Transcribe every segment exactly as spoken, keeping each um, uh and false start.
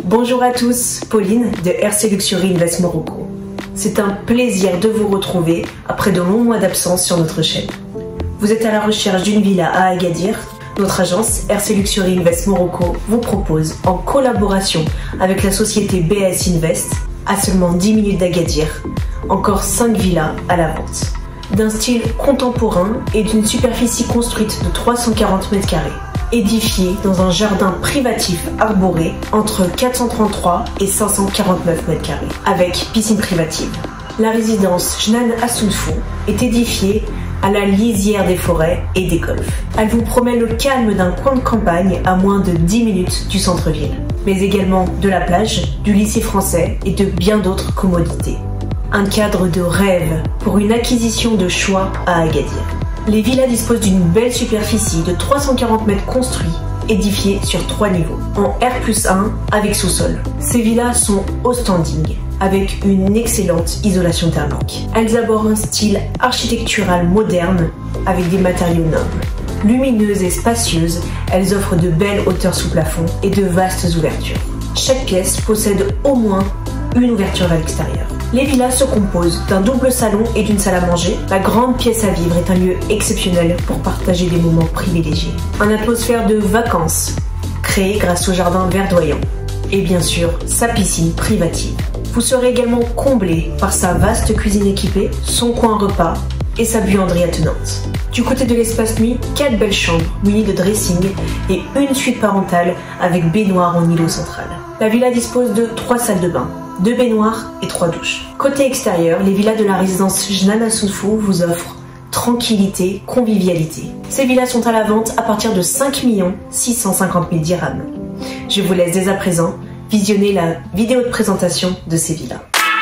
Bonjour à tous, Pauline de R C Luxury Invest Morocco. C'est un plaisir de vous retrouver après de longs mois d'absence sur notre chaîne. Vous êtes à la recherche d'une villa à Agadir? Notre agence R C Luxury Invest Morocco vous propose, en collaboration avec la société B S Invest, à seulement dix minutes d'Agadir, encore cinq villas à la vente. D'un style contemporain et d'une superficie construite de trois cent quarante mètres carrés, édifiée dans un jardin privatif arboré entre quatre cent trente-trois et cinq cent quarante-neuf mètres carrés, avec piscine privative. La résidence Jnan Assounfou est édifiée à la lisière des forêts et des golfs. Elle vous promet le calme d'un coin de campagne à moins de dix minutes du centre-ville, mais également de la plage, du lycée français et de bien d'autres commodités. Un cadre de rêve pour une acquisition de choix à Agadir. Les villas disposent d'une belle superficie de trois cent quarante mètres construits, édifiés sur trois niveaux, en R plus un avec sous-sol. Ces villas sont au standing, avec une excellente isolation thermique. Elles abordent un style architectural moderne avec des matériaux nobles. Lumineuses et spacieuses, elles offrent de belles hauteurs sous plafond et de vastes ouvertures. Chaque pièce possède au moins une ouverture à l'extérieur. Les villas se composent d'un double salon et d'une salle à manger. La grande pièce à vivre est un lieu exceptionnel pour partager des moments privilégiés. Une atmosphère de vacances, créée grâce au jardin verdoyant. Et bien sûr, sa piscine privative. Vous serez également comblé par sa vaste cuisine équipée, son coin repas et sa buanderie attenante. Du côté de l'espace nuit, quatre belles chambres munies de dressing et une suite parentale avec baignoire en îlot central. La villa dispose de trois salles de bain, deux baignoires et trois douches. Côté extérieur, les villas de la résidence Jnan Assounfou vous offrent tranquillité, convivialité. Ces villas sont à la vente à partir de cinq millions six cent cinquante mille dirhams. Je vous laisse dès à présent visionner la vidéo de présentation de ces villas.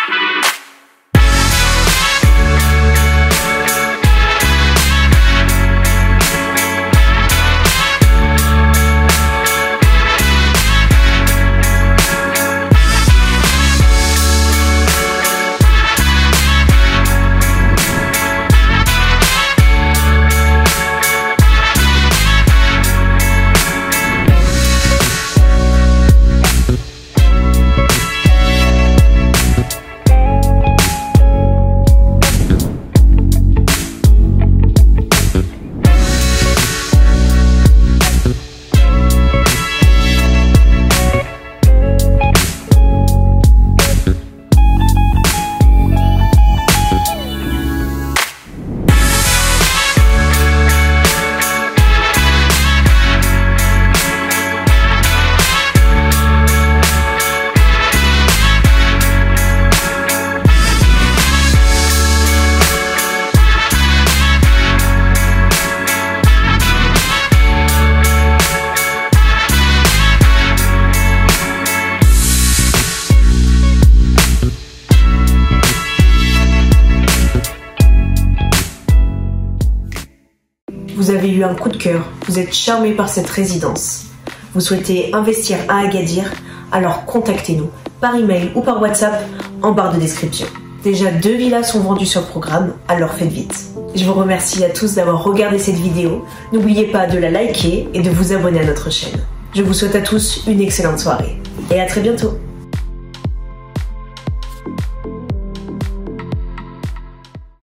Vous avez eu un coup de cœur, vous êtes charmé par cette résidence. Vous souhaitez investir à Agadir, alors contactez-nous par email ou par WhatsApp en barre de description. Déjà deux villas sont vendues sur le programme, alors faites vite. Je vous remercie à tous d'avoir regardé cette vidéo. N'oubliez pas de la liker et de vous abonner à notre chaîne. Je vous souhaite à tous une excellente soirée et à très bientôt.